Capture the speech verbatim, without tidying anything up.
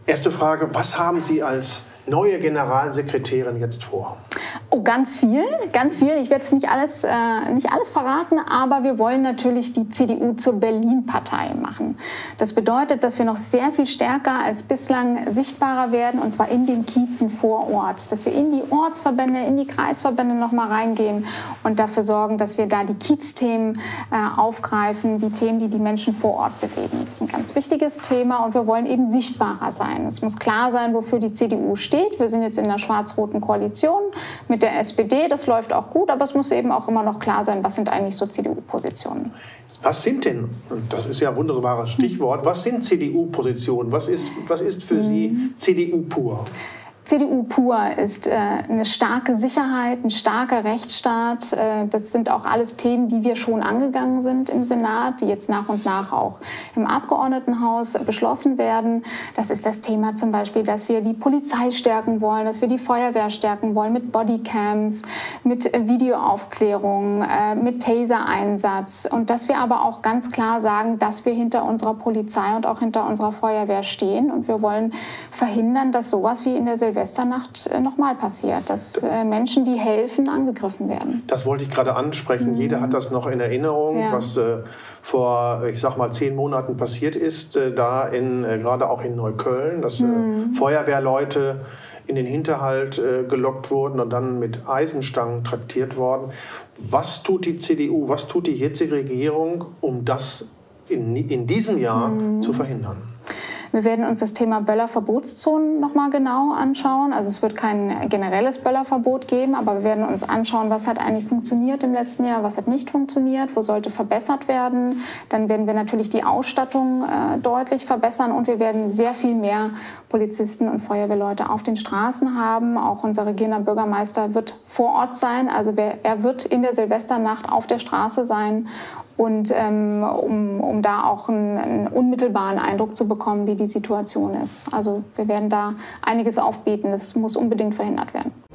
Erste Frage, was haben Sie als neue Generalsekretärin jetzt vor? Oh, ganz viel, ganz viel. Ich werde jetzt nicht alles, äh, nicht alles verraten, aber wir wollen natürlich die C D U zur Berlin-Partei machen. Das bedeutet, dass wir noch sehr viel stärker als bislang sichtbarer werden, und zwar in den Kiezen vor Ort. Dass wir in die Ortsverbände, in die Kreisverbände noch mal reingehen und dafür sorgen, dass wir da die Kiezthemen äh, aufgreifen, die Themen, die die Menschen vor Ort bewegen. Das ist ein ganz wichtiges Thema und wir wollen eben sichtbarer sein. Es muss klar sein, wofür die C D U steht. Wir sind jetzt in der schwarz-roten Koalition mit der S P D, das läuft auch gut, aber es muss eben auch immer noch klar sein, was sind eigentlich so C D U-Positionen. Was sind denn, und das ist ja ein wunderbares Stichwort, was sind C D U-Positionen? Was ist, was ist für Sie C D U pur? C D U pur ist äh, eine starke Sicherheit, ein starker Rechtsstaat. Äh, das sind auch alles Themen, die wir schon angegangen sind im Senat, die jetzt nach und nach auch im Abgeordnetenhaus beschlossen werden. Das ist das Thema zum Beispiel, dass wir die Polizei stärken wollen, dass wir die Feuerwehr stärken wollen mit Bodycams, mit Videoaufklärung, äh, mit Taser-Einsatz. Und dass wir aber auch ganz klar sagen, dass wir hinter unserer Polizei und auch hinter unserer Feuerwehr stehen. Und wir wollen verhindern, dass sowas wie in der Silvesternacht nochmal passiert, dass äh, Menschen, die helfen, angegriffen werden. Das wollte ich gerade ansprechen. Mhm. Jeder hat das noch in Erinnerung, ja. was äh, vor, ich sag mal, zehn Monaten passiert ist, äh, da in, äh, gerade auch in Neukölln, dass äh, mhm. Feuerwehrleute in den Hinterhalt äh, gelockt wurden und dann mit Eisenstangen traktiert worden. Was tut die C D U, was tut die jetzige Regierung, um das in, in diesem Jahr mhm. zu verhindern? Wir werden uns das Thema Böllerverbotszonen noch mal genau anschauen. Also es wird kein generelles Böllerverbot geben, aber wir werden uns anschauen, was hat eigentlich funktioniert im letzten Jahr, was hat nicht funktioniert, wo sollte verbessert werden. Dann werden wir natürlich die Ausstattung äh, deutlich verbessern und wir werden sehr viel mehr Polizisten und Feuerwehrleute auf den Straßen haben. Auch unser regierender Bürgermeister wird vor Ort sein. Also wer, er wird in der Silvesternacht auf der Straße sein. Und ähm, um, um da auch einen, einen unmittelbaren Eindruck zu bekommen, wie die Situation ist. Also wir werden da einiges aufbieten. Das muss unbedingt verhindert werden.